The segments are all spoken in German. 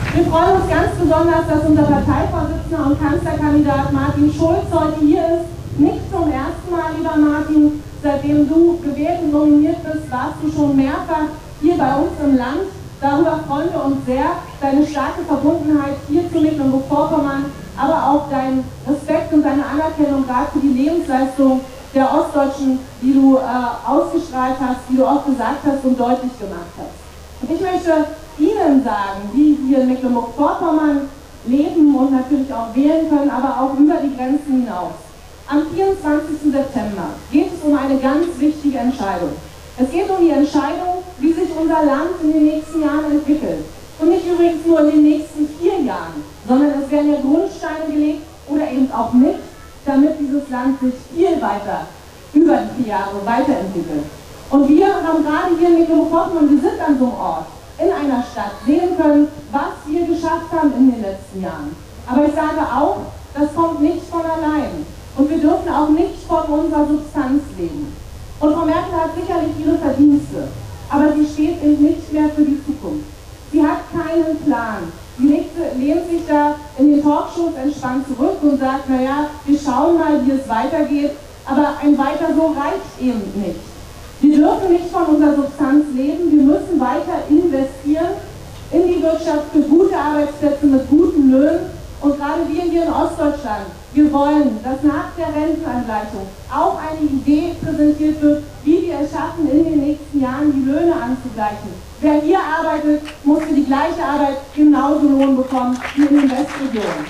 Wir freuen uns ganz besonders, dass unser Parteivorsitzender und Kanzlerkandidat Martin Schulz heute hier ist. Nicht zum ersten Mal, lieber Martin. Seitdem du gewählt und nominiert bist, warst du schon mehrfach hier bei uns im Land. Darüber freuen wir uns sehr. Deine starke Verbundenheit hier zu Mecklenburg-Vorpommern, aber auch dein Respekt und deine Anerkennung gerade für die Lebensleistung der Ostdeutschen, die du ausgestrahlt hast, die du auch gesagt hast und deutlich gemacht hast. Und ich möchte Ihnen sagen, die hier in Mecklenburg-Vorpommern leben und natürlich auch wählen können, aber auch über die Grenzen hinaus. Am 24. September geht es um eine ganz wichtige Entscheidung. Es geht um die Entscheidung, wie sich unser Land in den nächsten Jahren entwickelt. Und nicht übrigens nur in den nächsten 4 Jahren, sondern es werden ja Grundsteine gelegt oder eben auch nicht, damit dieses Land sich viel weiter über die 4 Jahre weiterentwickelt. Und wir haben gerade hier in Mecklenburg-Vorpommern, wir sind an so einem Ort, in einer Stadt, sehen können, was wir geschafft haben in den letzten Jahren. Aber ich sage auch, das kommt nicht von allein. Und wir dürfen auch nicht von unserer Substanz leben. Und Frau Merkel hat sicherlich ihre Verdienste, aber sie steht eben nicht mehr für die Zukunft. Sie hat keinen Plan. Sie lehnt sich da in den Talkshows entspannt zurück und sagt, naja, wir schauen mal, wie es weitergeht, aber ein Weiter so reicht eben nicht. Wir dürfen nicht von unserer Substanz leben, wir müssen weiter investieren in die Wirtschaft für gute Arbeitsplätze mit guten Löhnen. Und gerade wir hier in Ostdeutschland, wir wollen, dass nach der Rentenangleichung auch eine Idee präsentiert wird, wie wir es schaffen, in den nächsten Jahren die Löhne anzugleichen. Wer hier arbeitet, muss für die gleiche Arbeit genauso Lohn bekommen wie in den Westregionen.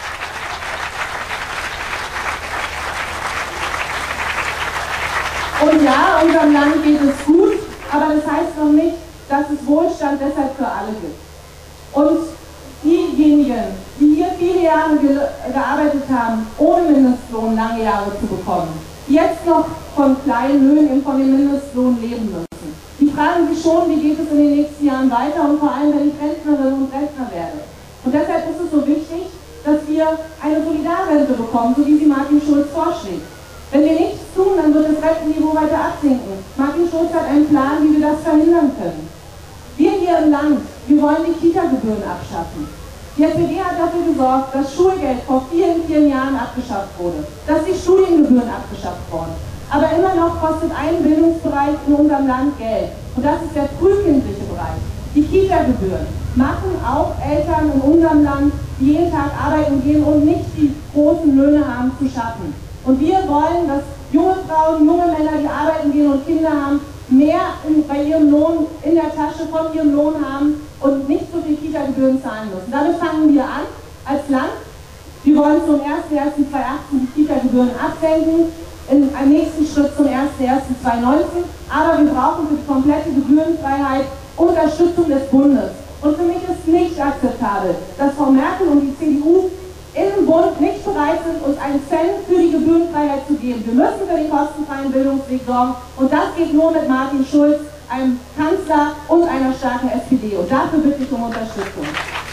Und ja, unserem Land geht es gut, aber das heißt noch nicht, dass es Wohlstand deshalb für alle gibt. Und diejenigen, die hier viele Jahre gearbeitet haben, ohne Mindestlohn lange Jahre zu bekommen, die jetzt noch von kleinen Löhnen und von dem Mindestlohn leben müssen, die fragen sich schon, wie geht es in den nächsten Jahren weiter und vor allem, wenn ich Rentnerin und Rentner werde. Und deshalb ist es so wichtig, dass wir eine Solidarrente bekommen, so wie sie Martin Schulz vorschlägt. Wenn wir nichts tun, dann wird das Rentenniveau weiter absinken. Martin Schulz hat einen Plan, wie wir das verhindern können. Wir hier im Land, wir wollen die Kita-Gebühren abschaffen. Die SPD hat dafür gesorgt, dass Schulgeld vor vielen, vielen Jahren abgeschafft wurde, dass die Studiengebühren abgeschafft wurden. Aber immer noch kostet ein Bildungsbereich in unserem Land Geld. Und das ist der frühkindliche Bereich. Die Kita-Gebühren machen auch Eltern in unserem Land, die jeden Tag arbeiten gehen und nicht die großen Löhne haben, zu schaffen. Und wir wollen, dass junge Frauen, junge Männer, die arbeiten gehen und Kinder haben, mehr bei ihrem Lohn in der Tasche von ihrem Lohn haben und nicht so viel Kita-Gebühren zahlen müssen. Damit fangen wir an als Land. Wir wollen zum 1.1.2018 die Kita-Gebühren absenken, in einem nächsten Schritt zum 1.1.2019. Aber wir brauchen für die komplette Gebührenfreiheit Unterstützung des Bundes. Und für mich ist nicht akzeptabel, dass Frau Merkel und die CDU im Bund nicht bereit sind, uns einen Cent für die Gebührenfreiheit zu geben. Wir müssen für den kostenfreien Bildungsweg sorgen und das geht nur mit Martin Schulz, einem Kanzler und einer starken SPD. Und dafür bitte ich um Unterstützung.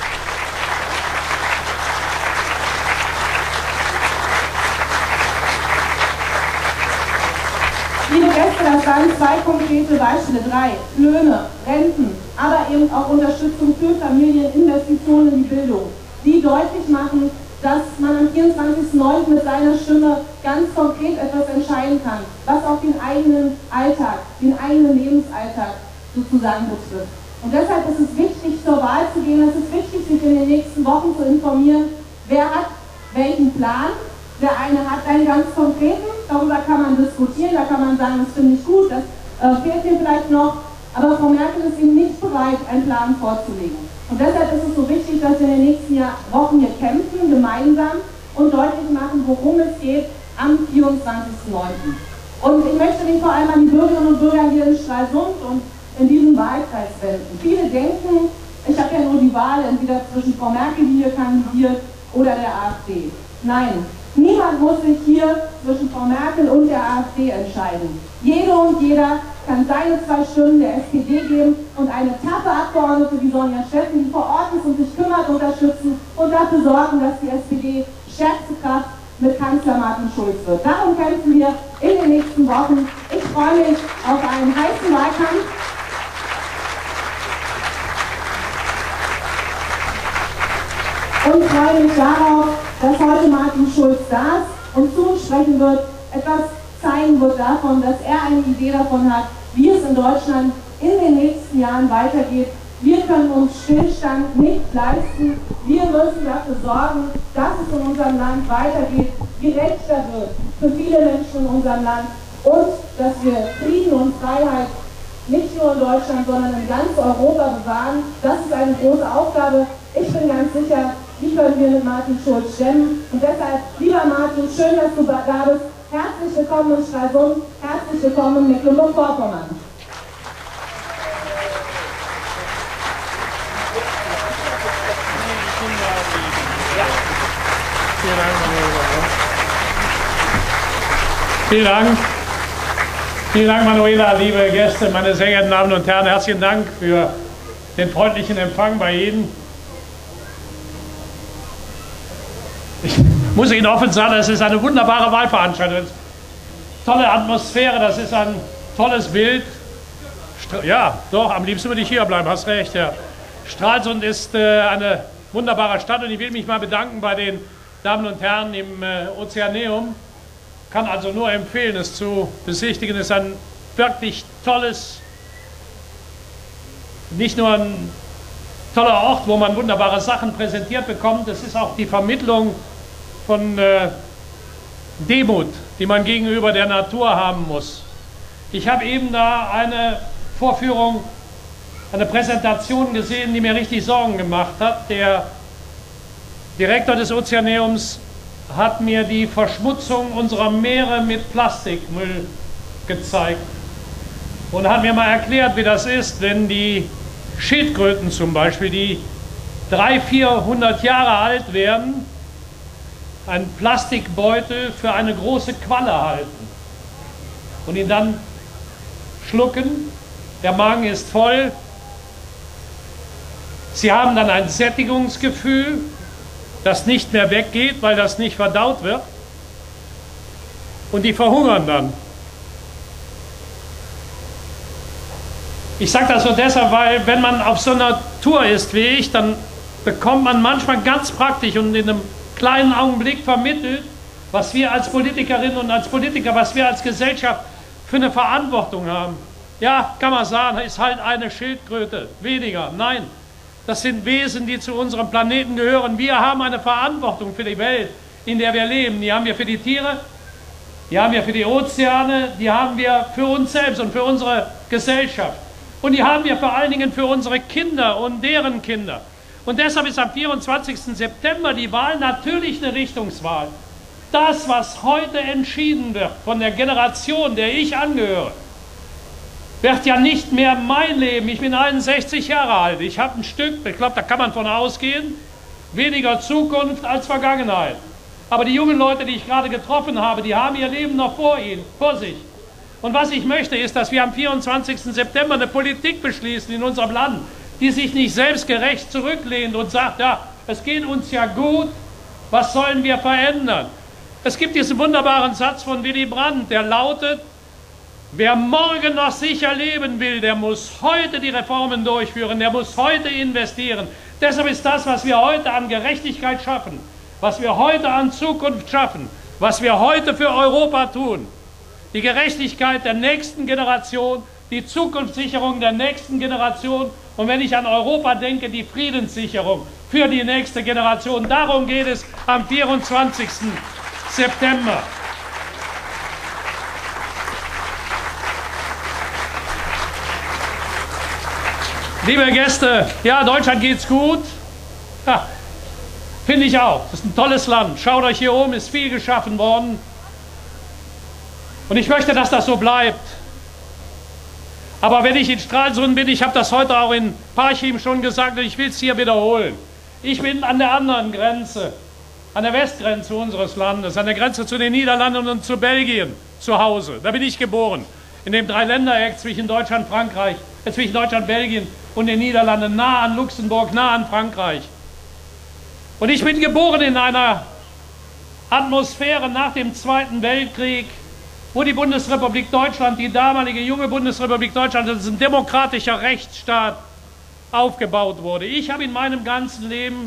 Liebe Gäste, das waren 2 konkrete Beispiele, 3. Löhne, Renten, aber eben auch Unterstützung für Familien, Investitionen in die Bildung, die deutlich machen, dass man am 24.09. mit seiner Stimme ganz konkret etwas entscheiden kann, was auch den eigenen Alltag, den eigenen Lebensalltag sozusagen betrifft. Und deshalb ist es wichtig, zur Wahl zu gehen, es ist wichtig, sich in den nächsten Wochen zu informieren, wer hat welchen Plan. Der eine hat einen ganz konkreten, darüber kann man diskutieren, da kann man sagen, das finde ich gut, das fehlt mir vielleicht noch, aber Frau Merkel ist eben nicht bereit, einen Plan vorzulegen. Und deshalb ist es so wichtig, dass wir in den nächsten Wochen hier kämpfen, gemeinsam und deutlich machen, worum es geht am 24.09. Und ich möchte mich vor allem an die Bürgerinnen und Bürger hier in Stralsund und in diesem Wahlkreis wenden. Viele denken, ich habe ja nur die Wahl entweder zwischen Frau Merkel, die hier kandidiert, oder der AfD. Nein, niemand muss sich hier zwischen Frau Merkel und der AfD entscheiden. Jede und jeder kann seine 2 Stimmen der SPD geben und eine taffe Abgeordnete wie Sonja Steffen, die vor Ort ist und sich kümmert, unterstützen und dafür sorgen, dass die SPD stärkste Kraft mit Kanzler Martin Schulz wird. Darum kämpfen wir in den nächsten Wochen. Ich freue mich auf einen heißen Wahlkampf. und freue mich darauf, dass heute Martin Schulz da ist und zu uns sprechen wird, etwas zeigen wird davon, dass er eine Idee davon hat, wie es in Deutschland in den nächsten Jahren weitergeht. Wir können uns Stillstand nicht leisten. Wir müssen dafür sorgen, dass es in unserem Land weitergeht, gerechter wird für viele Menschen in unserem Land und dass wir Frieden und Freiheit nicht nur in Deutschland, sondern in ganz Europa bewahren. Das ist eine große Aufgabe. Ich bin ganz sicher, die können wir mit Martin Schulz stemmen. Und deshalb, lieber Martin, schön, dass du da bist. Herzlich willkommen in Stralsund, herzlich willkommen in Mecklenburg-Vorpommern. Vielen Dank. Vielen Dank, Manuela, liebe Gäste, meine sehr geehrten Damen und Herren. Herzlichen Dank für den freundlichen Empfang bei Ihnen. Ich muss Ihnen offen sagen, es ist eine wunderbare Wahlveranstaltung. Tolle Atmosphäre, das ist ein tolles Bild. Ja, doch, am liebsten würde ich hier bleiben, hast recht. Ja. Stralsund ist eine wunderbare Stadt und ich will mich mal bedanken bei den Damen und Herren im Ozeaneum. Kann also nur empfehlen, es zu besichtigen. Es ist ein wirklich tolles, nicht nur ein toller Ort, wo man wunderbare Sachen präsentiert bekommt, es ist auch die Vermittlung von Demut, die man gegenüber der Natur haben muss. Ich habe eben da eine Vorführung, eine Präsentation gesehen, die mir richtig Sorgen gemacht hat. Der Direktor des Ozeaneums hat mir die Verschmutzung unserer Meere mit Plastikmüll gezeigt und hat mir mal erklärt, wie das ist, wenn die Schildkröten zum Beispiel, die 300, 400 Jahre alt werden, einen Plastikbeutel für eine große Qualle halten und ihn dann schlucken. Der Magen ist voll. Sie haben dann ein Sättigungsgefühl, das nicht mehr weggeht, weil das nicht verdaut wird. Und die verhungern dann. Ich sage das so deshalb, weil wenn man auf so einer Tour ist wie ich, dann bekommt man manchmal ganz praktisch und in einem kleinen Augenblick vermittelt, was wir als Politikerinnen und als Politiker, was wir als Gesellschaft für eine Verantwortung haben. Ja, kann man sagen, ist halt eine Schildkröte weniger. Nein, das sind Wesen, die zu unserem Planeten gehören. Wir haben eine Verantwortung für die Welt, in der wir leben. Die haben wir für die Tiere, die haben wir für die Ozeane, die haben wir für uns selbst und für unsere Gesellschaft. Und die haben wir vor allen Dingen für unsere Kinder und deren Kinder. Und deshalb ist am 24. September die Wahl natürlich eine Richtungswahl. Das, was heute entschieden wird von der Generation, der ich angehöre, wird ja nicht mehr mein Leben. Ich bin 61 Jahre alt. Ich habe ein Stück, ich glaube, da kann man von ausgehen, weniger Zukunft als Vergangenheit. Aber die jungen Leute, die ich gerade getroffen habe, die haben ihr Leben noch vor sich. Und was ich möchte, ist, dass wir am 24. September eine Politik beschließen in unserem Land, die sich nicht selbstgerecht zurücklehnt und sagt, ja, es geht uns ja gut, was sollen wir verändern? Es gibt diesen wunderbaren Satz von Willy Brandt, der lautet, wer morgen noch sicher leben will, der muss heute die Reformen durchführen, der muss heute investieren. Deshalb ist das, was wir heute an Gerechtigkeit schaffen, was wir heute an Zukunft schaffen, was wir heute für Europa tun, die Gerechtigkeit der nächsten Generation, die Zukunftssicherung der nächsten Generation und wenn ich an Europa denke, die Friedenssicherung für die nächste Generation. Darum geht es am 24. September. Liebe Gäste, ja, Deutschland geht's gut. Ja, finde ich auch. Das ist ein tolles Land. Schaut euch hier um, ist viel geschaffen worden. Und ich möchte, dass das so bleibt. Aber wenn ich in Stralsund bin, ich habe das heute auch in Parchim schon gesagt und ich will es hier wiederholen. Ich bin an der anderen Grenze, an der Westgrenze unseres Landes, an der Grenze zu den Niederlanden und zu Belgien zu Hause. Da bin ich geboren, in dem Dreiländereck zwischen Deutschland, Belgien und den Niederlanden, nah an Luxemburg, nah an Frankreich. Und ich bin geboren in einer Atmosphäre nach dem Zweiten Weltkrieg, wo die Bundesrepublik Deutschland, die damalige junge Bundesrepublik Deutschland, als ein demokratischer Rechtsstaat aufgebaut wurde. Ich habe in meinem ganzen Leben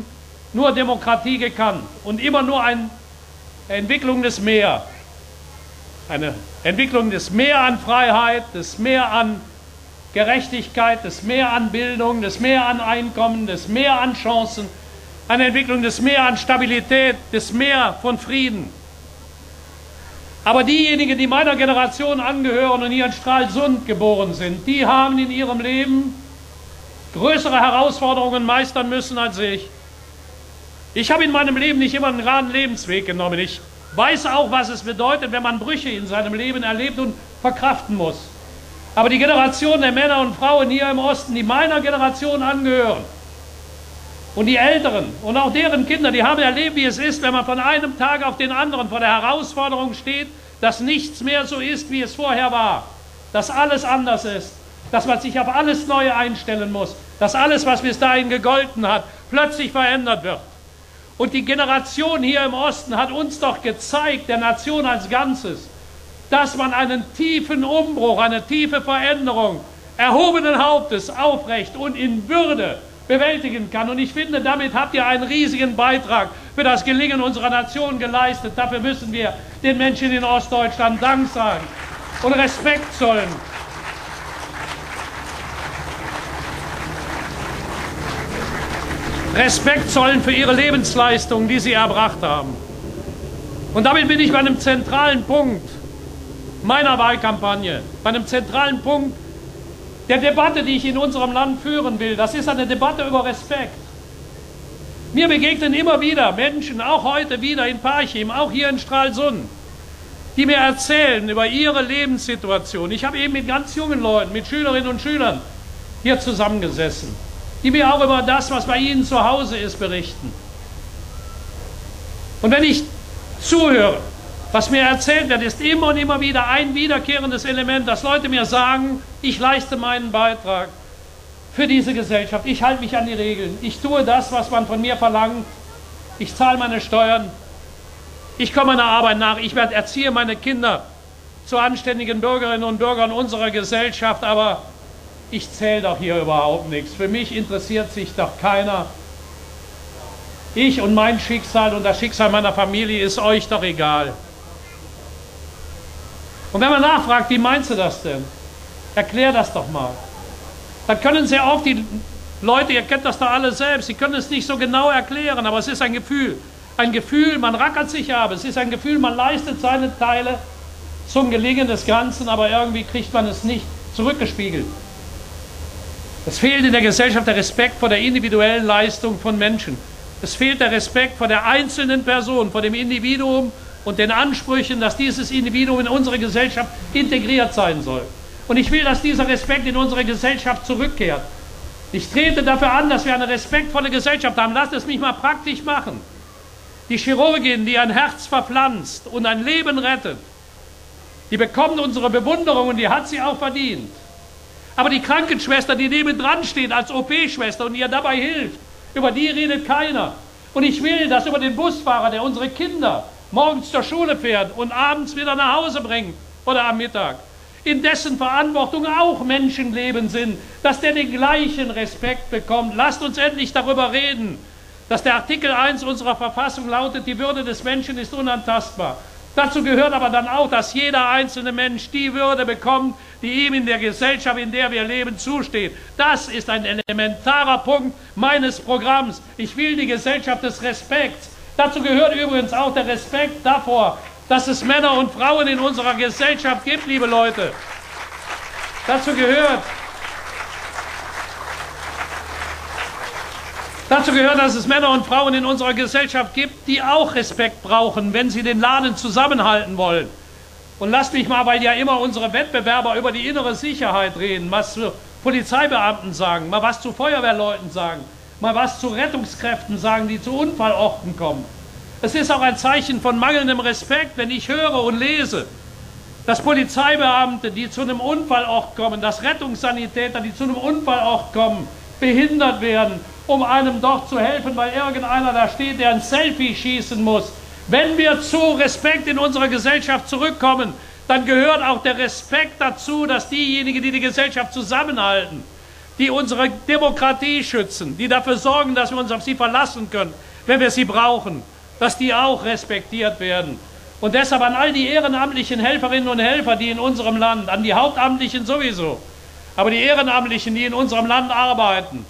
nur Demokratie gekannt und immer nur eine Entwicklung des Mehr. Eine Entwicklung des Mehr an Freiheit, des Mehr an Gerechtigkeit, des Mehr an Bildung, des Mehr an Einkommen, des Mehr an Chancen, eine Entwicklung des Mehr an Stabilität, des Mehr von Frieden. Aber diejenigen, die meiner Generation angehören und hier in Stralsund geboren sind, die haben in ihrem Leben größere Herausforderungen meistern müssen als ich. Ich habe in meinem Leben nicht immer einen geraden Lebensweg genommen. Ich weiß auch, was es bedeutet, wenn man Brüche in seinem Leben erlebt und verkraften muss. Aber die Generation der Männer und Frauen hier im Osten, die meiner Generation angehören, und die Älteren und auch deren Kinder, die haben erlebt, wie es ist, wenn man von einem Tag auf den anderen vor der Herausforderung steht, dass nichts mehr so ist, wie es vorher war, dass alles anders ist, dass man sich auf alles Neue einstellen muss, dass alles, was bis dahin gegolten hat, plötzlich verändert wird. Und die Generation hier im Osten hat uns doch gezeigt, der Nation als Ganzes, dass man einen tiefen Umbruch, eine tiefe Veränderung erhobenen Hauptes aufrecht und in Würde bewältigen kann. Und ich finde, damit habt ihr einen riesigen Beitrag für das Gelingen unserer Nation geleistet. Dafür müssen wir den Menschen in Ostdeutschland Dank sagen und Respekt zollen. Respekt zollen für ihre Lebensleistungen, die sie erbracht haben. Und damit bin ich bei einem zentralen Punkt meiner Wahlkampagne, bei einem zentralen Punkt der Debatte, die ich in unserem Land führen will. Das ist eine Debatte über Respekt. Mir begegnen immer wieder Menschen, auch heute wieder in Parchim, auch hier in Stralsund, die mir erzählen über ihre Lebenssituation. Ich habe eben mit ganz jungen Leuten, mit Schülerinnen und Schülern hier zusammengesessen, die mir auch über das, was bei ihnen zu Hause ist, berichten. Und wenn ich zuhöre, was mir erzählt wird, ist immer und immer wieder ein wiederkehrendes Element, dass Leute mir sagen, ich leiste meinen Beitrag für diese Gesellschaft, ich halte mich an die Regeln, ich tue das, was man von mir verlangt, ich zahle meine Steuern, ich komme meiner Arbeit nach, ich erziehe meine Kinder zu anständigen Bürgerinnen und Bürgern unserer Gesellschaft, aber ich zähle doch hier überhaupt nichts. Für mich interessiert sich doch keiner. Ich und mein Schicksal und das Schicksal meiner Familie ist euch doch egal. Und wenn man nachfragt, wie meinst du das denn? Erklär das doch mal. Dann können sehr oft die Leute, ihr kennt das doch alle selbst, sie können es nicht so genau erklären, aber es ist ein Gefühl. Ein Gefühl, man rackert sich ab, es ist ein Gefühl, man leistet seine Teile zum Gelingen des Ganzen, aber irgendwie kriegt man es nicht zurückgespiegelt. Es fehlt in der Gesellschaft der Respekt vor der individuellen Leistung von Menschen. Es fehlt der Respekt vor der einzelnen Person, vor dem Individuum und den Ansprüchen, dass dieses Individuum in unsere Gesellschaft integriert sein soll. Und ich will, dass dieser Respekt in unsere Gesellschaft zurückkehrt. Ich trete dafür an, dass wir eine respektvolle Gesellschaft haben. Lasst es mich mal praktisch machen. Die Chirurgin, die ein Herz verpflanzt und ein Leben rettet, die bekommt unsere Bewunderung und die hat sie auch verdient. Aber die Krankenschwester, die nebendran steht als OP-Schwester und ihr dabei hilft, über die redet keiner. Und ich will, dass über den Busfahrer, der unsere Kinder morgens zur Schule fährt und abends wieder nach Hause bringt oder am Mittag, in dessen Verantwortung auch Menschenleben sind, dass der den gleichen Respekt bekommt. Lasst uns endlich darüber reden, dass der Artikel 1 unserer Verfassung lautet, die Würde des Menschen ist unantastbar. Dazu gehört aber dann auch, dass jeder einzelne Mensch die Würde bekommt, die ihm in der Gesellschaft, in der wir leben, zusteht. Das ist ein elementarer Punkt meines Programms. Ich will die Gesellschaft des Respekts. Dazu gehört übrigens auch der Respekt davor, dass es Männer und Frauen in unserer Gesellschaft gibt, liebe Leute. Dazu gehört, dass es Männer und Frauen in unserer Gesellschaft gibt, die auch Respekt brauchen, wenn sie den Laden zusammenhalten wollen. Und lasst mich mal, weil ja immer unsere Wettbewerber über die innere Sicherheit reden, was zu Polizeibeamten sagen, mal was zu Feuerwehrleuten sagen, mal was zu Rettungskräften sagen, die zu Unfallorten kommen. Es ist auch ein Zeichen von mangelndem Respekt, wenn ich höre und lese, dass Polizeibeamte, die zu einem Unfallort kommen, dass Rettungssanitäter, die zu einem Unfallort kommen, behindert werden, um einem dort zu helfen, weil irgendeiner da steht, der ein Selfie schießen muss. Wenn wir zu Respekt in unserer Gesellschaft zurückkommen, dann gehört auch der Respekt dazu, dass diejenigen, die die Gesellschaft zusammenhalten, die unsere Demokratie schützen, die dafür sorgen, dass wir uns auf sie verlassen können, wenn wir sie brauchen, dass die auch respektiert werden. Und deshalb an all die ehrenamtlichen Helferinnen und Helfer, die in unserem Land, an die Hauptamtlichen sowieso, aber die Ehrenamtlichen, die in unserem Land arbeiten,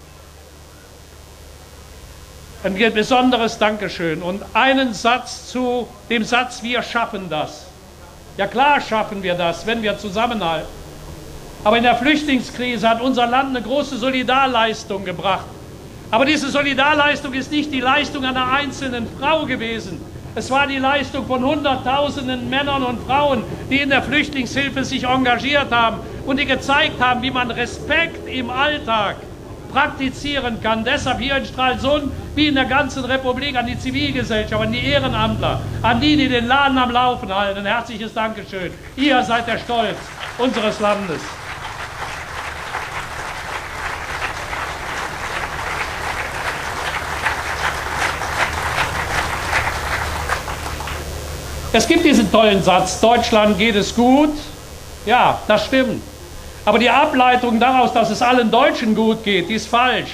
ein besonderes Dankeschön und einen Satz zu dem Satz, wir schaffen das. Ja klar schaffen wir das, wenn wir zusammenhalten. Aber in der Flüchtlingskrise hat unser Land eine große Solidarleistung gebracht. Aber diese Solidarleistung ist nicht die Leistung einer einzelnen Frau gewesen. Es war die Leistung von Hunderttausenden Männern und Frauen, die in der Flüchtlingshilfe sich engagiert haben und die gezeigt haben, wie man Respekt im Alltag praktizieren kann. Deshalb hier in Stralsund, wie in der ganzen Republik, an die Zivilgesellschaft, an die Ehrenamtler, an die, die den Laden am Laufen halten. Ein herzliches Dankeschön. Ihr seid der Stolz unseres Landes. Es gibt diesen tollen Satz, Deutschland geht es gut. Ja, das stimmt. Aber die Ableitung daraus, dass es allen Deutschen gut geht, die ist falsch.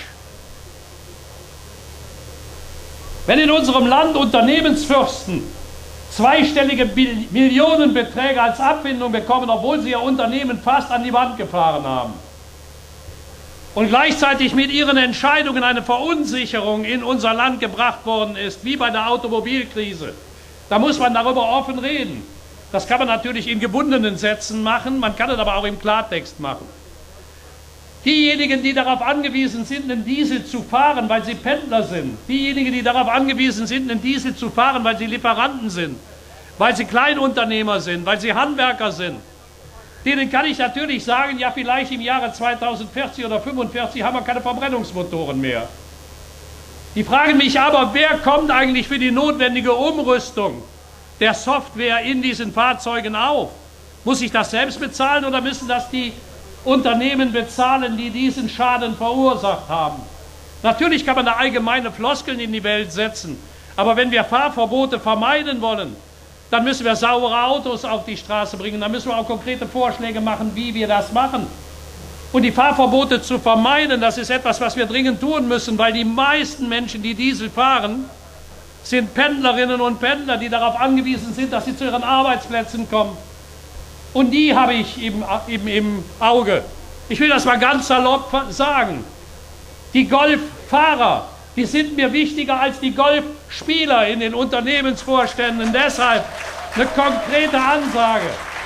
Wenn in unserem Land Unternehmensfürsten zweistellige Millionenbeträge als Abfindung bekommen, obwohl sie ihr Unternehmen fast an die Wand gefahren haben, und gleichzeitig mit ihren Entscheidungen eine Verunsicherung in unser Land gebracht worden ist, wie bei der Automobilkrise, da muss man darüber offen reden. Das kann man natürlich in gebundenen Sätzen machen, man kann es aber auch im Klartext machen. Diejenigen, die darauf angewiesen sind, einen Diesel zu fahren, weil sie Pendler sind, diejenigen, die darauf angewiesen sind, einen Diesel zu fahren, weil sie Lieferanten sind, weil sie Kleinunternehmer sind, weil sie Handwerker sind, denen kann ich natürlich sagen, ja vielleicht im Jahre 2040 oder 2045 haben wir keine Verbrennungsmotoren mehr. Die fragen mich aber, wer kommt eigentlich für die notwendige Umrüstung der Software in diesen Fahrzeugen auf? Muss ich das selbst bezahlen oder müssen das die Unternehmen bezahlen, die diesen Schaden verursacht haben? Natürlich kann man da allgemeine Floskeln in die Welt setzen, aber wenn wir Fahrverbote vermeiden wollen, dann müssen wir saubere Autos auf die Straße bringen, dann müssen wir auch konkrete Vorschläge machen, wie wir das machen. Und die Fahrverbote zu vermeiden, das ist etwas, was wir dringend tun müssen, weil die meisten Menschen, die Diesel fahren, sind Pendlerinnen und Pendler, die darauf angewiesen sind, dass sie zu ihren Arbeitsplätzen kommen. Und die habe ich eben im Auge. Ich will das mal ganz salopp sagen. Die Golffahrer, die sind mir wichtiger als die Golfspieler in den Unternehmensvorständen. Deshalb eine konkrete Ansage.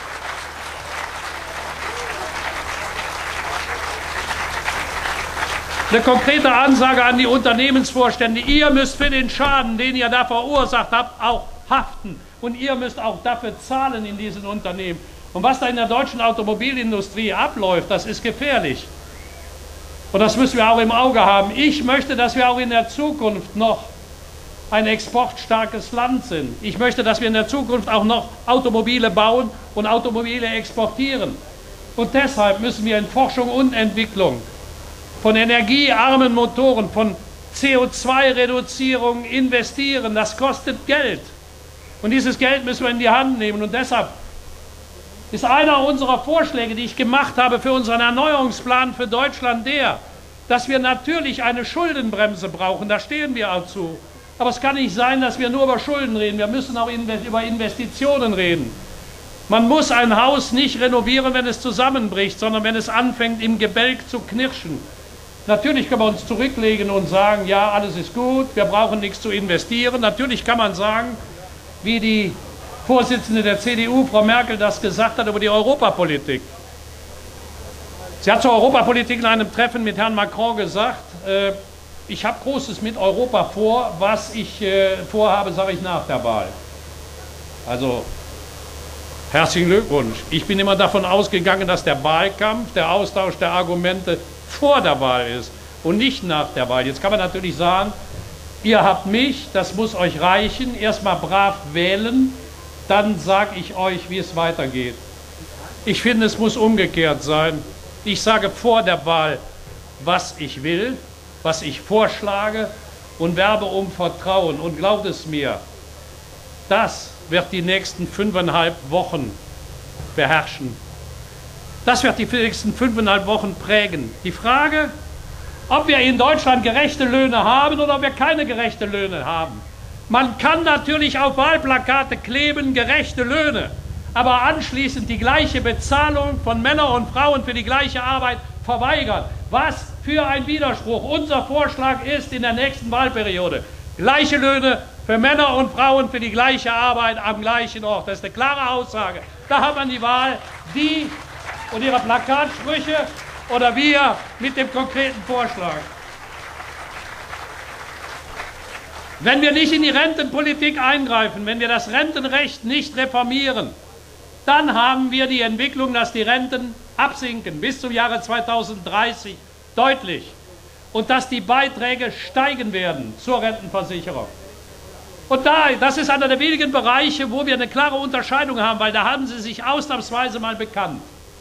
Eine konkrete Ansage an die Unternehmensvorstände. Ihr müsst für den Schaden, den ihr da verursacht habt, auch haften. Und ihr müsst auch dafür zahlen in diesen Unternehmen. Und was da in der deutschen Automobilindustrie abläuft, das ist gefährlich. Und das müssen wir auch im Auge haben. Ich möchte, dass wir auch in der Zukunft noch ein exportstarkes Land sind. Ich möchte, dass wir in der Zukunft auch noch Automobile bauen und Automobile exportieren. Und deshalb müssen wir in Forschung und Entwicklung von energiearmen Motoren, von CO2-Reduzierung investieren. Das kostet Geld. Und dieses Geld müssen wir in die Hand nehmen. Und deshalb ist einer unserer Vorschläge, die ich gemacht habe für unseren Erneuerungsplan für Deutschland, der, dass wir natürlich eine Schuldenbremse brauchen. Da stehen wir auch zu. Aber es kann nicht sein, dass wir nur über Schulden reden. Wir müssen auch über Investitionen reden. Man muss ein Haus nicht renovieren, wenn es zusammenbricht, sondern wenn es anfängt, im Gebälk zu knirschen. Natürlich können wir uns zurücklegen und sagen, ja, alles ist gut, wir brauchen nichts zu investieren. Natürlich kann man sagen, wie die Vorsitzende der CDU, Frau Merkel, das gesagt hat über die Europapolitik. Sie hat zur Europapolitik in einem Treffen mit Herrn Macron gesagt, ich habe Großes mit Europa vor, was ich vorhabe, sage ich nach der Wahl. Also, herzlichen Glückwunsch. Ich bin immer davon ausgegangen, dass der Wahlkampf, der Austausch der Argumente vor der Wahl ist und nicht nach der Wahl. Jetzt kann man natürlich sagen, ihr habt mich, das muss euch reichen, erstmal brav wählen, dann sage ich euch, wie es weitergeht. Ich finde, es muss umgekehrt sein. Ich sage vor der Wahl, was ich will, was ich vorschlage und werbe um Vertrauen. Und glaubt es mir, das wird die nächsten 5,5 Wochen beherrschen. Das wird die nächsten 5,5 Wochen prägen. Die Frage, ob wir in Deutschland gerechte Löhne haben oder ob wir keine gerechten Löhne haben. Man kann natürlich auf Wahlplakate kleben, gerechte Löhne, aber anschließend die gleiche Bezahlung von Männern und Frauen für die gleiche Arbeit verweigern. Was für ein Widerspruch. Unser Vorschlag ist in der nächsten Wahlperiode gleiche Löhne für Männer und Frauen für die gleiche Arbeit am gleichen Ort. Das ist eine klare Aussage. Da hat man die Wahl, die und ihre Plakatsprüche oder wir mit dem konkreten Vorschlag. Wenn wir nicht in die Rentenpolitik eingreifen, wenn wir das Rentenrecht nicht reformieren, dann haben wir die Entwicklung, dass die Renten absinken bis zum Jahre 2030 deutlich und dass die Beiträge steigen werden zur Rentenversicherung. Und das ist einer der wenigen Bereiche, wo wir eine klare Unterscheidung haben, weil da haben Sie sich ausnahmsweise mal bekannt.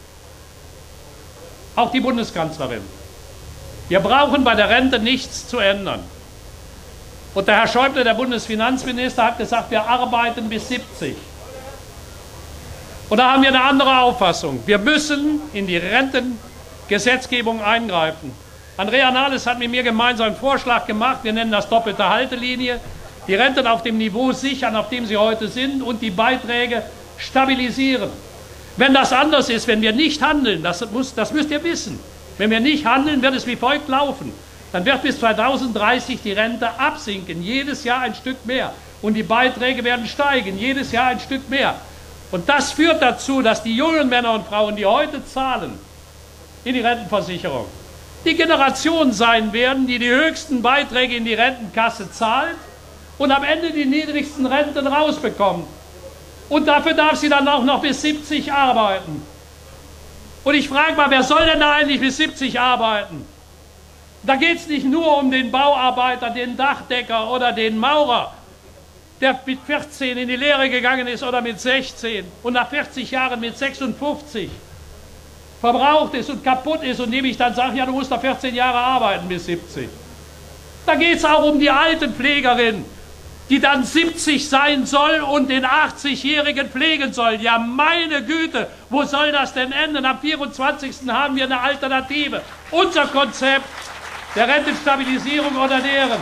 Auch die Bundeskanzlerin. Wir brauchen bei der Rente nichts zu ändern. Und der Herr Schäuble, der Bundesfinanzminister, hat gesagt, wir arbeiten bis 70. Und da haben wir eine andere Auffassung. Wir müssen in die Rentengesetzgebung eingreifen. Andrea Nahles hat mit mir gemeinsam einen Vorschlag gemacht, wir nennen das doppelte Haltelinie, die Renten auf dem Niveau sichern, auf dem sie heute sind und die Beiträge stabilisieren. Wenn das anders ist, wenn wir nicht handeln, das müsst ihr wissen, wenn wir nicht handeln, wird es wie folgt laufen. Dann wird bis 2030 die Rente absinken, jedes Jahr ein Stück mehr. Und die Beiträge werden steigen, jedes Jahr ein Stück mehr. Und das führt dazu, dass die jungen Männer und Frauen, die heute zahlen in die Rentenversicherung, die Generation sein werden, die die höchsten Beiträge in die Rentenkasse zahlt und am Ende die niedrigsten Renten rausbekommt. Und dafür darf sie dann auch noch bis 70 arbeiten. Und ich frage mal, wer soll denn da eigentlich bis 70 arbeiten? Da geht es nicht nur um den Bauarbeiter, den Dachdecker oder den Maurer, der mit 14 in die Lehre gegangen ist oder mit 16 und nach 40 Jahren mit 56 verbraucht ist und kaputt ist und dem ich dann sage, ja, du musst da 14 Jahre arbeiten bis 70. Da geht es auch um die Altenpflegerin, die dann 70 sein soll und den 80-Jährigen pflegen soll. Ja, meine Güte, wo soll das denn enden? Am 24. haben wir eine Alternative. Unser Konzept der Rentenstabilisierung oder deren.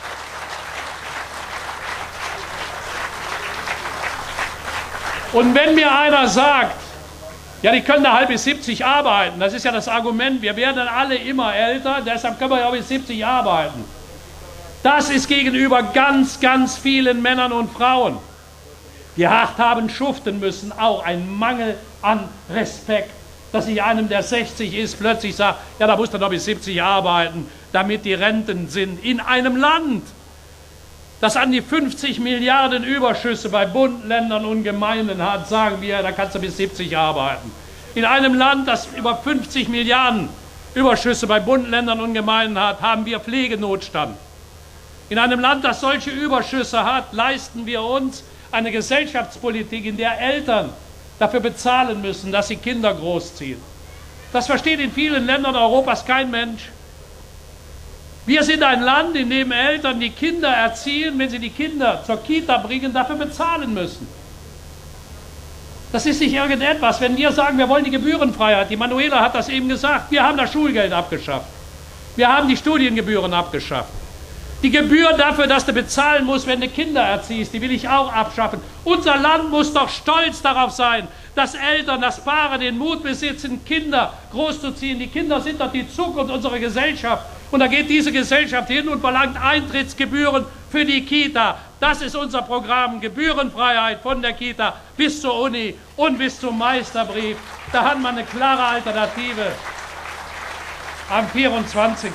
Und wenn mir einer sagt, ja, die können da halb bis 70 arbeiten, das ist ja das Argument, wir werden alle immer älter, deshalb können wir ja bis 70 arbeiten. Das ist gegenüber ganz, ganz vielen Männern und Frauen, die hart haben schuften müssen, auch ein Mangel an Respekt, dass ich einem, der 60 ist, plötzlich sagt, ja, da muss er noch bis 70 arbeiten, damit die Renten sind. In einem Land, das an die 50 Milliarden Überschüsse bei Bund, Ländern und Gemeinden hat, sagen wir, da kannst du bis 70 arbeiten. In einem Land, das über 50 Milliarden Überschüsse bei Bund, Ländern und Gemeinden hat, haben wir Pflegenotstand. In einem Land, das solche Überschüsse hat, leisten wir uns eine Gesellschaftspolitik, in der Eltern dafür bezahlen müssen, dass sie Kinder großziehen. Das versteht in vielen Ländern Europas kein Mensch. Wir sind ein Land, in dem Eltern die Kinder erziehen, wenn sie die Kinder zur Kita bringen, dafür bezahlen müssen. Das ist nicht irgendetwas. Wenn wir sagen, wir wollen die Gebührenfreiheit, die Manuela hat das eben gesagt, wir haben das Schulgeld abgeschafft. Wir haben die Studiengebühren abgeschafft. Die Gebühr dafür, dass du bezahlen musst, wenn du Kinder erziehst, die will ich auch abschaffen. Unser Land muss doch stolz darauf sein, dass Eltern, dass Paare den Mut besitzen, Kinder großzuziehen. Die Kinder sind doch die Zukunft unserer Gesellschaft. Und da geht diese Gesellschaft hin und verlangt Eintrittsgebühren für die Kita. Das ist unser Programm, Gebührenfreiheit von der Kita bis zur Uni und bis zum Meisterbrief. Da hat man eine klare Alternative am 24.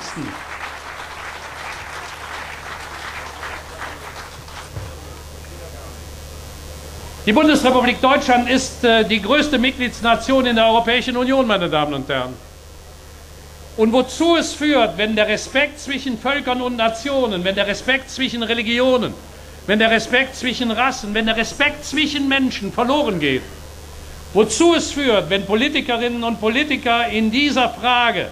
Die Bundesrepublik Deutschland ist die größte Mitgliedsnation in der Europäischen Union, meine Damen und Herren. Und wozu es führt, wenn der Respekt zwischen Völkern und Nationen, wenn der Respekt zwischen Religionen, wenn der Respekt zwischen Rassen, wenn der Respekt zwischen Menschen verloren geht, wozu es führt, wenn Politikerinnen und Politiker in dieser Frage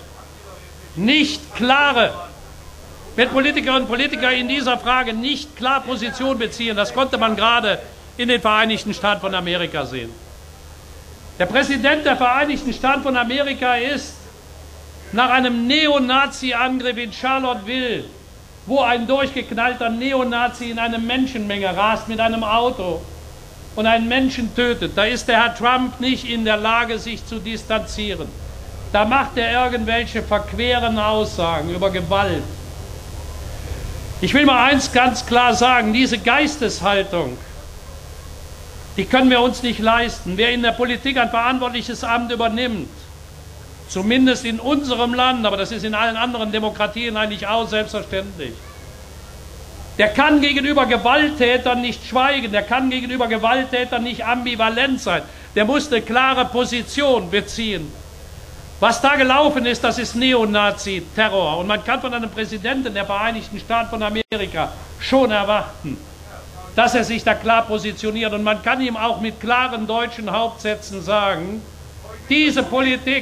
wenn Politikerinnen und Politiker in dieser Frage nicht klar Position beziehen, das konnte man gerade in den Vereinigten Staaten von Amerika sehen. Der Präsident der Vereinigten Staaten von Amerika ist nach einem Neonazi-Angriff in Charlottesville, wo ein durchgeknallter Neonazi in eine Menschenmenge rast mit einem Auto und einen Menschen tötet, da ist der Herr Trump nicht in der Lage, sich zu distanzieren. Da macht er irgendwelche verqueren Aussagen über Gewalt. Ich will mal eins ganz klar sagen, diese Geisteshaltung, die können wir uns nicht leisten. Wer in der Politik ein verantwortliches Amt übernimmt, zumindest in unserem Land, aber das ist in allen anderen Demokratien eigentlich auch selbstverständlich, der kann gegenüber Gewalttätern nicht schweigen, der kann gegenüber Gewalttätern nicht ambivalent sein, der muss eine klare Position beziehen. Was da gelaufen ist, das ist Neonazi-Terror. Und man kann von einem Präsidenten der Vereinigten Staaten von Amerika schon erwarten, dass er sich da klar positioniert. Und man kann ihm auch mit klaren deutschen Hauptsätzen sagen, diese Politik,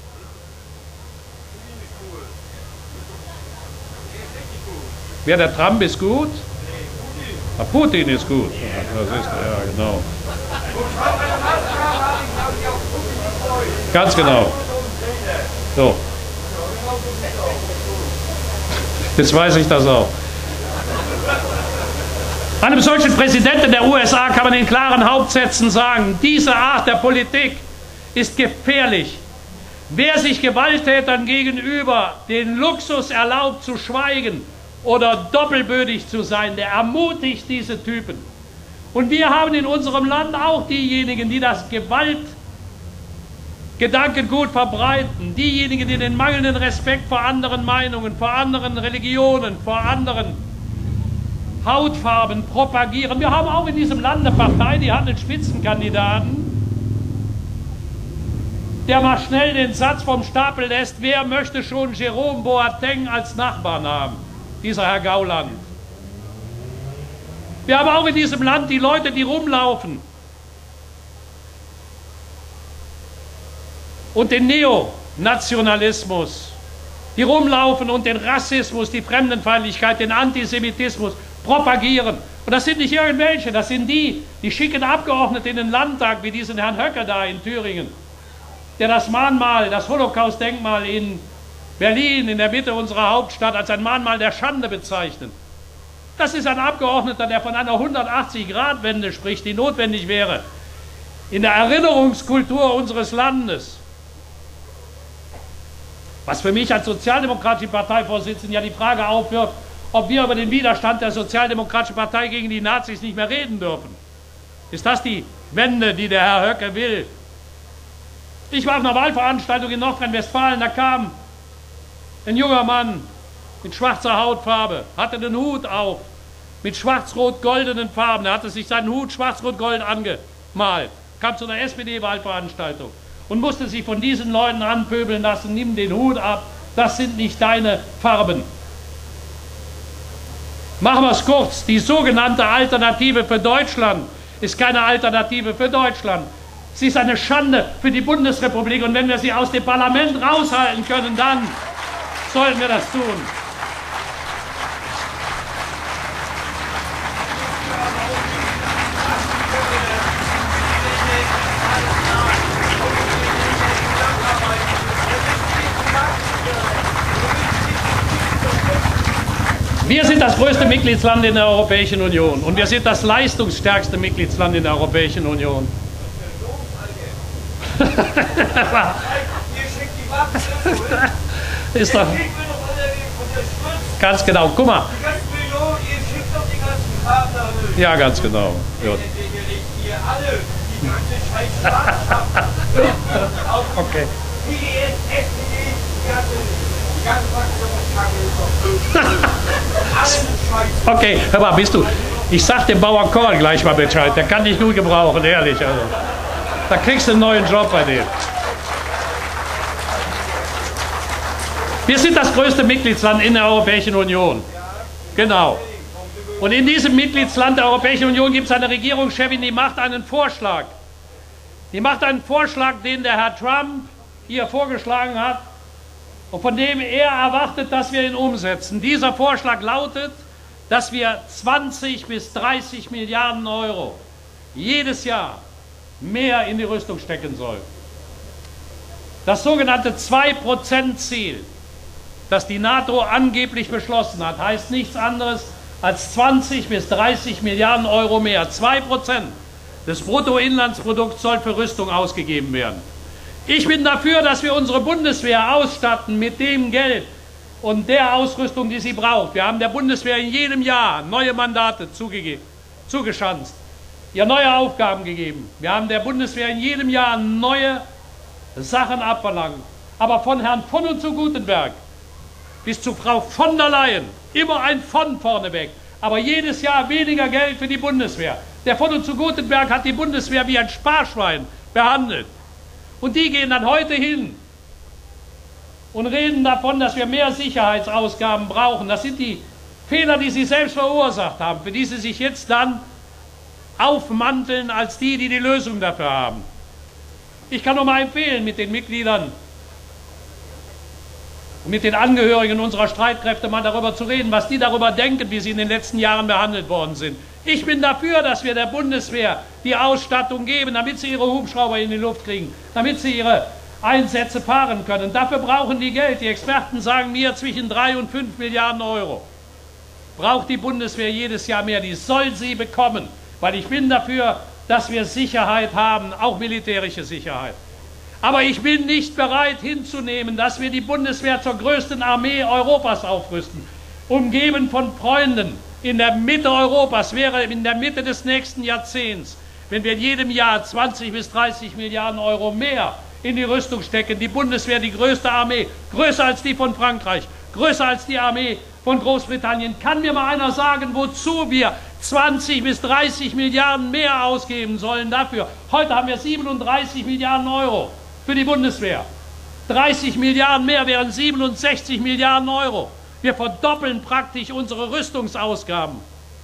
wer, der Trump ist gut? Putin ist gut. Das ist, ja, genau. Ganz genau. So. Jetzt weiß ich das auch. Einem solchen Präsidenten der USA kann man in klaren Hauptsätzen sagen, diese Art der Politik ist gefährlich. Wer sich Gewalttätern gegenüber den Luxus erlaubt zu schweigen oder doppelbödig zu sein, der ermutigt diese Typen. Und wir haben in unserem Land auch diejenigen, die das Gewaltgedankengut verbreiten, diejenigen, die den mangelnden Respekt vor anderen Meinungen, vor anderen Religionen, vor anderen Hautfarben propagieren. Wir haben auch in diesem Land eine Partei, die hat einen Spitzenkandidaten, der mal schnell den Satz vom Stapel lässt, wer möchte schon Jerome Boateng als Nachbarn haben? Dieser Herr Gauland. Wir haben auch in diesem Land die Leute, die rumlaufen und den Neonationalismus, die rumlaufen und den Rassismus, die Fremdenfeindlichkeit, den Antisemitismus propagieren. Und das sind nicht irgendwelche, das sind die schicken Abgeordnete in den Landtag, wie diesen Herrn Höcke da in Thüringen, der das Mahnmal, das Holocaust-Denkmal in Berlin, in der Mitte unserer Hauptstadt, als ein Mahnmal der Schande bezeichnet. Das ist ein Abgeordneter, der von einer 180-Grad-Wende spricht, die notwendig wäre in der Erinnerungskultur unseres Landes. Was für mich als sozialdemokratische Parteivorsitzender ja die Frage aufwirft, ob wir über den Widerstand der Sozialdemokratischen Partei gegen die Nazis nicht mehr reden dürfen. Ist das die Wende, die der Herr Höcke will? Ich war auf einer Wahlveranstaltung in Nordrhein-Westfalen, da kam ein junger Mann mit schwarzer Hautfarbe, hatte den Hut auf, mit schwarz-rot-goldenen Farben. Er hatte sich seinen Hut schwarz-rot-gold angemalt, kam zu einer SPD-Wahlveranstaltung und musste sich von diesen Leuten anpöbeln lassen, nimm den Hut ab, das sind nicht deine Farben. Machen wir es kurz, die sogenannte Alternative für Deutschland ist keine Alternative für Deutschland. Sie ist eine Schande für die Bundesrepublik und wenn wir sie aus dem Parlament raushalten können, dann sollten wir das tun. Wir sind das größte Mitgliedsland in der Europäischen Union und wir sind das leistungsstärkste Mitgliedsland in der Europäischen Union. Ist doch ganz genau. Guck mal. Ja, ganz genau. Ja. Okay. Okay, hör mal, bist du. Ich sag dem Bauer Korn gleich mal Bescheid. Der kann dich gut gebrauchen, ehrlich. Also, da kriegst du einen neuen Job bei dem. Wir sind das größte Mitgliedsland in der Europäischen Union. Genau. Und in diesem Mitgliedsland der Europäischen Union gibt es eine Regierungschefin, die macht einen Vorschlag. Die macht einen Vorschlag, den der Herr Trump hier vorgeschlagen hat und von dem er erwartet, dass wir ihn umsetzen. Dieser Vorschlag lautet, dass wir 20 bis 30 Milliarden Euro jedes Jahr mehr in die Rüstung stecken sollen. Das sogenannte 2%-Ziel, das die NATO angeblich beschlossen hat, heißt nichts anderes als 20 bis 30 Milliarden Euro mehr. 2% des Bruttoinlandsprodukts soll für Rüstung ausgegeben werden. Ich bin dafür, dass wir unsere Bundeswehr ausstatten mit dem Geld und der Ausrüstung, die sie braucht. Wir haben der Bundeswehr in jedem Jahr neue Mandate zugeschanzt, ihr neue Aufgaben gegeben. Wir haben der Bundeswehr in jedem Jahr neue Sachen abverlangt. Aber von Herrn von und zu Gutenberg bis zu Frau von der Leyen immer ein von vorneweg. Aber jedes Jahr weniger Geld für die Bundeswehr. Der von und zu Gutenberg hat die Bundeswehr wie ein Sparschwein behandelt. Und die gehen dann heute hin und reden davon, dass wir mehr Sicherheitsausgaben brauchen. Das sind die Fehler, die sie selbst verursacht haben, für die sie sich jetzt dann aufmanteln als die, die die Lösung dafür haben. Ich kann nur mal empfehlen, mit den Mitgliedern und mit den Angehörigen unserer Streitkräfte mal darüber zu reden, was die darüber denken, wie sie in den letzten Jahren behandelt worden sind. Ich bin dafür, dass wir der Bundeswehr die Ausstattung geben, damit sie ihre Hubschrauber in die Luft kriegen, damit sie ihre Einsätze fahren können. Dafür brauchen die Geld. Die Experten sagen mir zwischen 3 und 5 Milliarden Euro. Braucht die Bundeswehr jedes Jahr mehr. Die soll sie bekommen, weil ich bin dafür, dass wir Sicherheit haben, auch militärische Sicherheit. Aber ich bin nicht bereit hinzunehmen, dass wir die Bundeswehr zur größten Armee Europas aufrüsten. Umgeben von Freunden in der Mitte Europas, wäre in der Mitte des nächsten Jahrzehnts, wenn wir in jedem Jahr 20 bis 30 Milliarden Euro mehr in die Rüstung stecken, die Bundeswehr die größte Armee, größer als die von Frankreich, größer als die Armee von Großbritannien. Kann mir mal einer sagen, wozu wir 20 bis 30 Milliarden mehr ausgeben sollen dafür? Heute haben wir 37 Milliarden Euro für die Bundeswehr. 30 Milliarden mehr wären 67 Milliarden Euro. Wir verdoppeln praktisch unsere Rüstungsausgaben.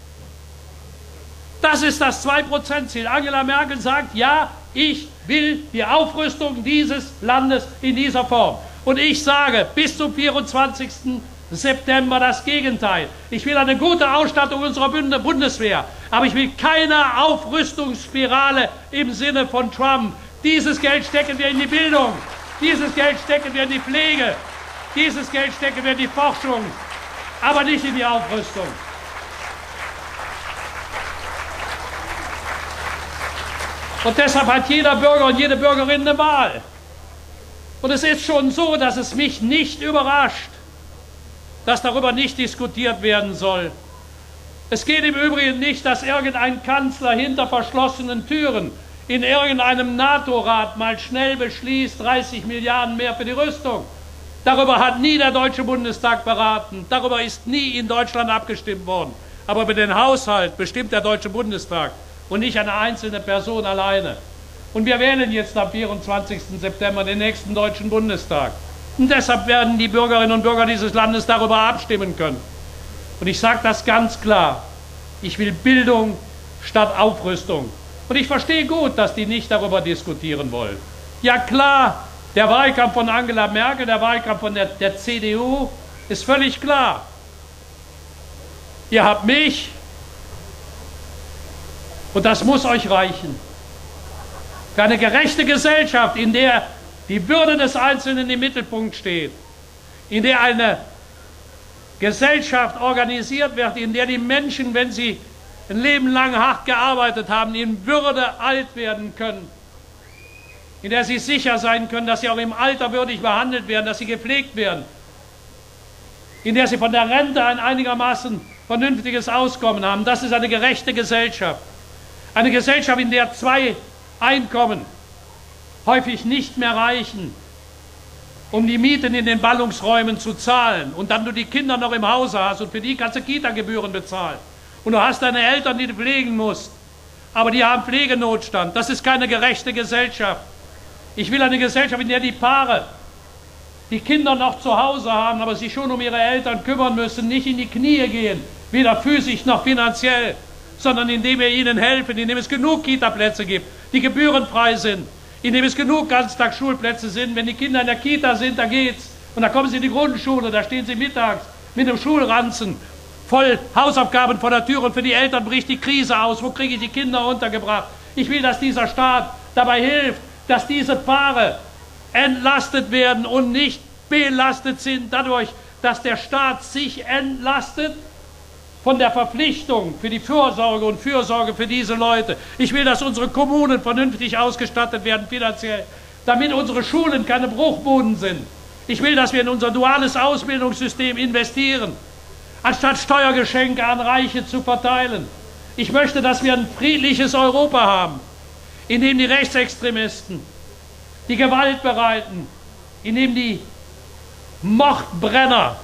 Das ist das 2%-Ziel. Angela Merkel sagt, ja, ich will die Aufrüstung dieses Landes in dieser Form. Und ich sage bis zum 24. September das Gegenteil. Ich will eine gute Ausstattung unserer Bundeswehr, aber ich will keine Aufrüstungsspirale im Sinne von Trump. Dieses Geld stecken wir in die Bildung, dieses Geld stecken wir in die Pflege, dieses Geld stecken wir in die Forschung, aber nicht in die Aufrüstung. Und deshalb hat jeder Bürger und jede Bürgerin eine Wahl. Und es ist schon so, dass es mich nicht überrascht, dass darüber nicht diskutiert werden soll. Es geht im Übrigen nicht, dass irgendein Kanzler hinter verschlossenen Türen in irgendeinem NATO-Rat mal schnell beschließt, 30 Milliarden mehr für die Rüstung. Darüber hat nie der Deutsche Bundestag beraten. Darüber ist nie in Deutschland abgestimmt worden. Aber über den Haushalt bestimmt der Deutsche Bundestag und nicht eine einzelne Person alleine. Und wir wählen jetzt am 24. September den nächsten Deutschen Bundestag. Und deshalb werden die Bürgerinnen und Bürger dieses Landes darüber abstimmen können. Und ich sage das ganz klar. Ich will Bildung statt Aufrüstung. Und ich verstehe gut, dass die nicht darüber diskutieren wollen. Ja klar, der Wahlkampf von Angela Merkel, der Wahlkampf von der CDU ist völlig klar. Ihr habt mich und das muss euch reichen. Für eine gerechte Gesellschaft, in der die Würde des Einzelnen im Mittelpunkt steht, in der eine Gesellschaft organisiert wird, in der die Menschen, wenn sie ein Leben lang hart gearbeitet haben, in Würde alt werden können, in der sie sicher sein können, dass sie auch im Alter würdig behandelt werden, dass sie gepflegt werden, in der sie von der Rente ein einigermaßen vernünftiges Auskommen haben. Das ist eine gerechte Gesellschaft. Eine Gesellschaft, in der zwei Einkommen häufig nicht mehr reichen, um die Mieten in den Ballungsräumen zu zahlen und dann du die Kinder noch im Hause hast und für die kannst du Kita-Gebühren bezahlen. Und du hast deine Eltern, die du pflegen musst, aber die haben Pflegenotstand. Das ist keine gerechte Gesellschaft. Ich will eine Gesellschaft, in der die Paare, die Kinder noch zu Hause haben, aber sich schon um ihre Eltern kümmern müssen, nicht in die Knie gehen, weder physisch noch finanziell, sondern indem wir ihnen helfen, indem es genug Kita-Plätze gibt, die gebührenfrei sind, indem es genug Ganztagsschulplätze sind. Wenn die Kinder in der Kita sind, da geht's. Und da kommen sie in die Grundschule, da stehen sie mittags mit einem Schulranzen, voll Hausaufgaben vor der Tür und für die Eltern bricht die Krise aus. Wo kriege ich die Kinder untergebracht? Ich will, dass dieser Staat dabei hilft, dass diese Paare entlastet werden und nicht belastet sind dadurch, dass der Staat sich entlastet von der Verpflichtung für die Vorsorge und Fürsorge für diese Leute. Ich will, dass unsere Kommunen vernünftig ausgestattet werden finanziell, damit unsere Schulen keine Bruchbuden sind. Ich will, dass wir in unser duales Ausbildungssystem investieren, anstatt Steuergeschenke an Reiche zu verteilen. Ich möchte, dass wir ein friedliches Europa haben, in dem die Rechtsextremisten, die Gewaltbereiten, in dem die Mordbrenner,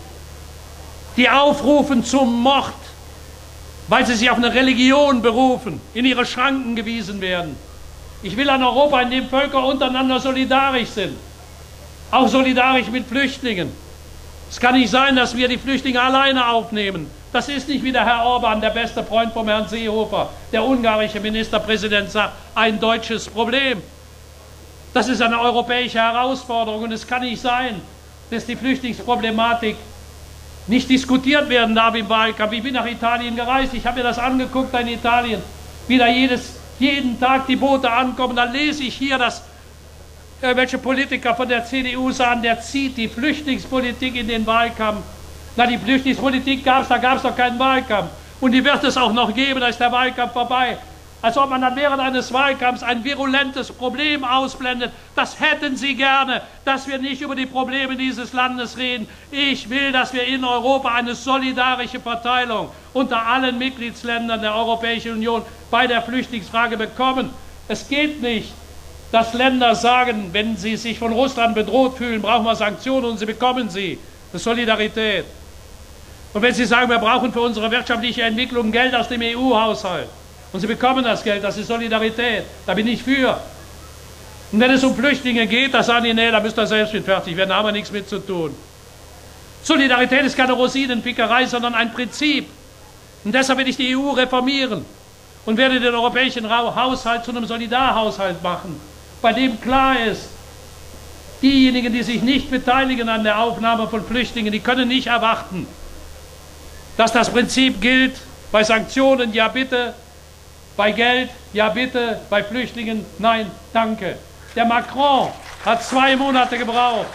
die aufrufen zum Mord, weil sie sich auf eine Religion berufen, in ihre Schranken gewiesen werden. Ich will ein Europa, in dem Völker untereinander solidarisch sind, auch solidarisch mit Flüchtlingen. Es kann nicht sein, dass wir die Flüchtlinge alleine aufnehmen. Das ist nicht, wie der Herr Orban, der beste Freund vom Herrn Seehofer, der ungarische Ministerpräsident, sagt, ein deutsches Problem. Das ist eine europäische Herausforderung und es kann nicht sein, dass die Flüchtlingsproblematik nicht diskutiert werden darf im Wahlkampf. Ich bin nach Italien gereist, ich habe mir das angeguckt in Italien, wie da jeden Tag die Boote ankommen. Dann lese ich hier, dass welche Politiker von der CDU sagen, der zieht die Flüchtlingspolitik in den Wahlkampf. Na, die Flüchtlingspolitik gab es, da gab es doch keinen Wahlkampf. Und die wird es auch noch geben, da ist der Wahlkampf vorbei. Als ob man dann während eines Wahlkampfs ein virulentes Problem ausblendet. Das hätten Sie gerne, dass wir nicht über die Probleme dieses Landes reden. Ich will, dass wir in Europa eine solidarische Verteilung unter allen Mitgliedsländern der Europäischen Union bei der Flüchtlingsfrage bekommen. Es geht nicht, dass Länder sagen, wenn sie sich von Russland bedroht fühlen, brauchen wir Sanktionen und sie bekommen sie. Das ist Solidarität. Und wenn Sie sagen, wir brauchen für unsere wirtschaftliche Entwicklung Geld aus dem EU-Haushalt und Sie bekommen das Geld, das ist Solidarität, da bin ich für. Und wenn es um Flüchtlinge geht, da sagen die, nee, da müsst ihr selbst mit fertig werden, da haben wir nichts mit zu tun. Solidarität ist keine Rosinenpickerei, sondern ein Prinzip. Und deshalb will ich die EU reformieren und werde den europäischen Haushalt zu einem Solidarhaushalt machen, bei dem klar ist, diejenigen, die sich nicht beteiligen an der Aufnahme von Flüchtlingen, die können nicht erwarten, dass das Prinzip gilt, bei Sanktionen ja bitte, bei Geld ja bitte, bei Flüchtlingen nein, danke. Der Macron hat 2 Monate gebraucht.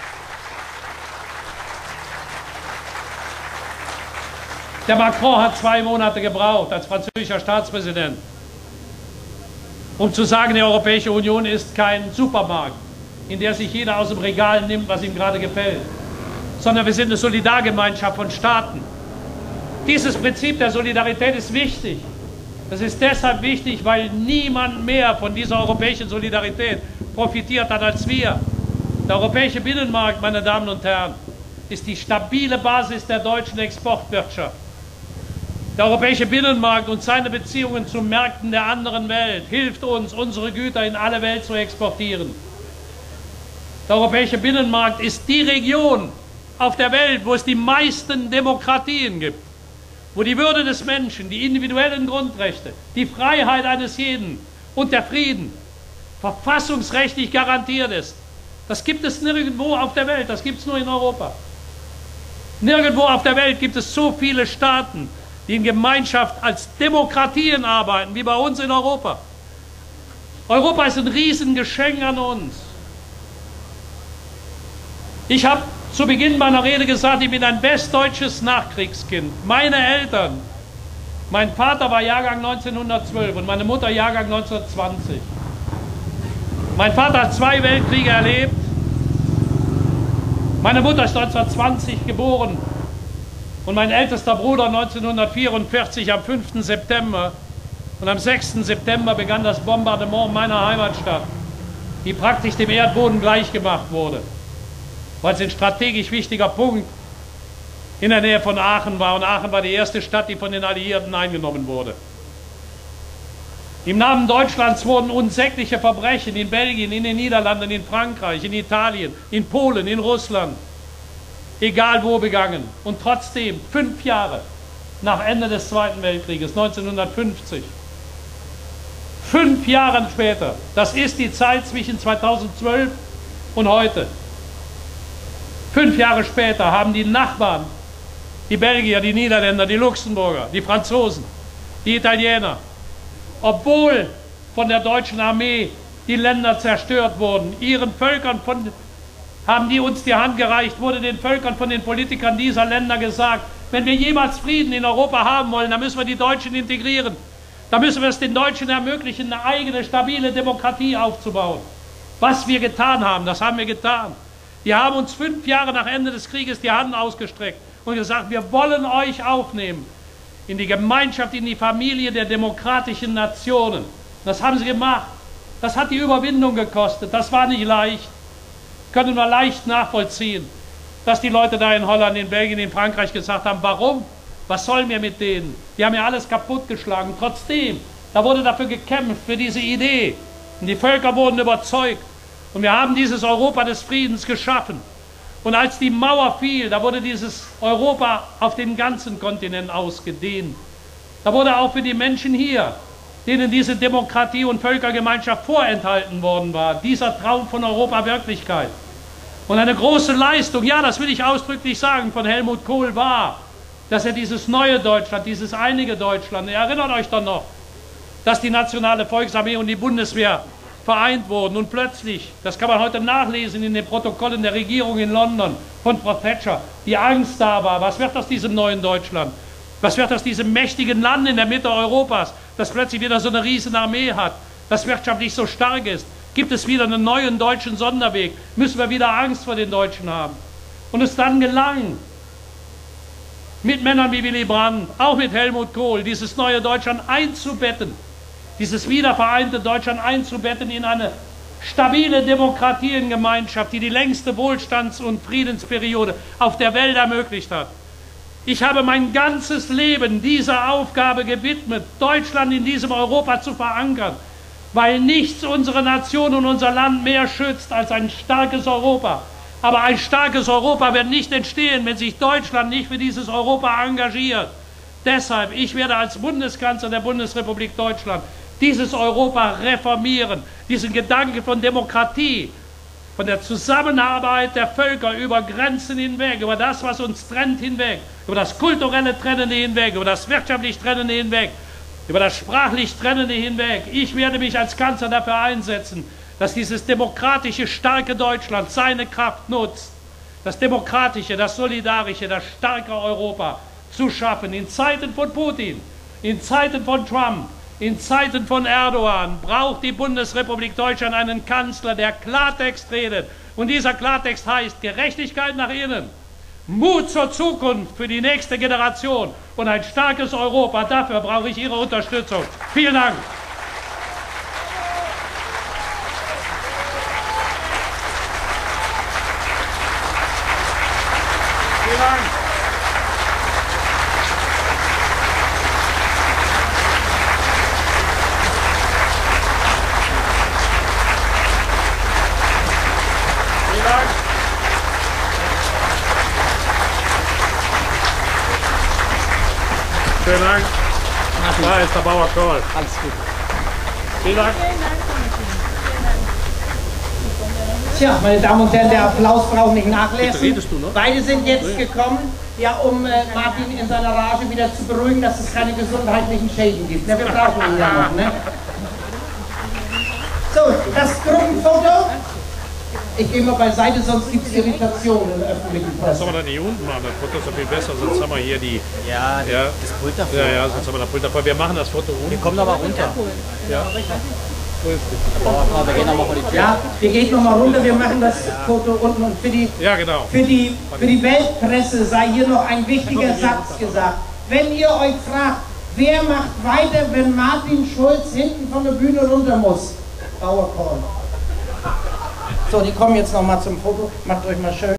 Der Macron hat 2 Monate gebraucht als französischer Staatspräsident, um zu sagen, die Europäische Union ist kein Supermarkt, in der sich jeder aus dem Regal nimmt, was ihm gerade gefällt, sondern wir sind eine Solidargemeinschaft von Staaten. Dieses Prinzip der Solidarität ist wichtig. Das ist deshalb wichtig, weil niemand mehr von dieser europäischen Solidarität profitiert hat als wir. Der europäische Binnenmarkt, meine Damen und Herren, ist die stabile Basis der deutschen Exportwirtschaft. Der europäische Binnenmarkt und seine Beziehungen zu Märkten der anderen Welt hilft uns, unsere Güter in alle Welt zu exportieren. Der europäische Binnenmarkt ist die Region auf der Welt, wo es die meisten Demokratien gibt, wo die Würde des Menschen, die individuellen Grundrechte, die Freiheit eines jeden und der Frieden verfassungsrechtlich garantiert ist. Das gibt es nirgendwo auf der Welt, das gibt es nur in Europa. Nirgendwo auf der Welt gibt es so viele Staaten, die in Gemeinschaft als Demokratien arbeiten, wie bei uns in Europa. Europa ist ein Riesengeschenk an uns. Ich habe zu Beginn meiner Rede gesagt, ich bin ein westdeutsches Nachkriegskind. Meine Eltern, mein Vater war Jahrgang 1912 und meine Mutter Jahrgang 1920. Mein Vater hat 2 Weltkriege erlebt. Meine Mutter ist 1920 geboren und mein ältester Bruder 1944 am 5. September. Und am 6. September begann das Bombardement meiner Heimatstadt, die praktisch dem Erdboden gleichgemacht wurde, weil es ein strategisch wichtiger Punkt in der Nähe von Aachen war. Und Aachen war die erste Stadt, die von den Alliierten eingenommen wurde. Im Namen Deutschlands wurden unsägliche Verbrechen in Belgien, in den Niederlanden, in Frankreich, in Italien, in Polen, in Russland, egal wo, begangen. Und trotzdem, 5 Jahre nach Ende des Zweiten Weltkrieges, 1950, 5 Jahre später, das ist die Zeit zwischen 2012 und heute, 5 Jahre später haben die Nachbarn, die Belgier, die Niederländer, die Luxemburger, die Franzosen, die Italiener, obwohl von der deutschen Armee die Länder zerstört wurden. Ihren Völkern haben die uns die Hand gereicht, wurde den Völkern von den Politikern dieser Länder gesagt, wenn wir jemals Frieden in Europa haben wollen, dann müssen wir die Deutschen integrieren. Da müssen wir es den Deutschen ermöglichen, eine eigene, stabile Demokratie aufzubauen. Was wir getan haben, das haben wir getan. Die haben uns 5 Jahre nach Ende des Krieges die Hand ausgestreckt und gesagt, wir wollen euch aufnehmen in die Gemeinschaft, in die Familie der demokratischen Nationen. Das haben sie gemacht. Das hat die Überwindung gekostet. Das war nicht leicht. Können wir leicht nachvollziehen, dass die Leute da in Holland, in Belgien, in Frankreich gesagt haben, warum? Was sollen wir mit denen? Die haben ja alles kaputtgeschlagen. Trotzdem, da wurde dafür gekämpft, für diese Idee. Und die Völker wurden überzeugt. Und wir haben dieses Europa des Friedens geschaffen. Und als die Mauer fiel, da wurde dieses Europa auf den ganzen Kontinent ausgedehnt. Da wurde auch für die Menschen hier, denen diese Demokratie und Völkergemeinschaft vorenthalten worden war, dieser Traum von Europa Wirklichkeit. Und eine große Leistung, ja, das will ich ausdrücklich sagen, von Helmut Kohl war, dass er dieses neue Deutschland, dieses einige Deutschland, ihr erinnert euch doch noch, dass die Nationale Volksarmee und die Bundeswehr vereint wurden und plötzlich, das kann man heute nachlesen in den Protokollen der Regierung in London von Frau Thatcher, die Angst da war, was wird aus diesem neuen Deutschland? Was wird aus diesem mächtigen Land in der Mitte Europas, das plötzlich wieder so eine Riesenarmee hat, das wirtschaftlich so stark ist? Gibt es wieder einen neuen deutschen Sonderweg? Müssen wir wieder Angst vor den Deutschen haben? Und es dann gelang, mit Männern wie Willy Brandt, auch mit Helmut Kohl, dieses neue Deutschland einzubetten, dieses wiedervereinte Deutschland einzubetten in eine stabile Demokratiengemeinschaft, die die längste Wohlstands- und Friedensperiode auf der Welt ermöglicht hat. Ich habe mein ganzes Leben dieser Aufgabe gewidmet, Deutschland in diesem Europa zu verankern, weil nichts unsere Nation und unser Land mehr schützt als ein starkes Europa. Aber ein starkes Europa wird nicht entstehen, wenn sich Deutschland nicht für dieses Europa engagiert. Deshalb, ich werde als Bundeskanzler der Bundesrepublik Deutschland dieses Europa reformieren, diesen Gedanken von Demokratie, von der Zusammenarbeit der Völker über Grenzen hinweg, über das, was uns trennt, hinweg, über das kulturelle Trennende hinweg, über das wirtschaftlich Trennende hinweg, über das sprachlich Trennende hinweg. Ich werde mich als Kanzler dafür einsetzen, dass dieses demokratische, starke Deutschland seine Kraft nutzt, das demokratische, das solidarische, das starke Europa zu schaffen. In Zeiten von Putin, in Zeiten von Trump, in Zeiten von Erdogan braucht die Bundesrepublik Deutschland einen Kanzler, der Klartext redet. Und dieser Klartext heißt Gerechtigkeit nach innen, Mut zur Zukunft für die nächste Generation und ein starkes Europa. Dafür brauche ich Ihre Unterstützung. Vielen Dank. Vielen Dank. Vielen Dank. Da ist der Bauer Kohl. Alles gut. Vielen Dank. Tja, meine Damen und Herren, der Applaus braucht nicht nachlassen. Redest du noch? Beide sind jetzt gekommen, ja, um Martin in seiner Rage wieder zu beruhigen, dass es keine gesundheitlichen Schäden gibt. Ne, wir brauchen ihn ja noch, ne? So, das Gruppenfoto. Ich gehe mal beiseite, sonst gibt es Irritationen in der öffentlichen Das Presse. soll man dann hier unten machen, das Foto ist doch viel besser, sonst haben wir hier die... Ja, das Pult davor. Ja, sonst haben wir das Pult davor. Wir machen das Foto unten. Wir kommen aber runter. Ja. Wir gehen nochmal vor die Tür. Ja, wir gehen nochmal runter, wir machen das Foto unten und Ja, genau. für die Weltpresse sei hier noch ein wichtiger Satz gesagt. Wenn ihr euch fragt, wer macht weiter, wenn Martin Schulz hinten von der Bühne runter muss? Bauer Kohl. So, die kommen jetzt nochmal zum Foto. Macht euch mal schön.